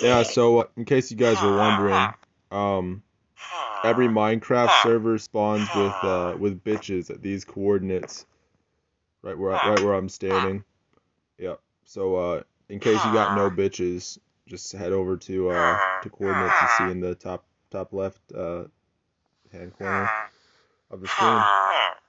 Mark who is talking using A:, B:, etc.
A: Yeah, so in case you guys were wondering, um, every Minecraft server spawns with bitches at these coordinates, right where I'm standing. Yep. So in case you got no bitches, just head over to coordinates you see in the top left hand corner of the screen.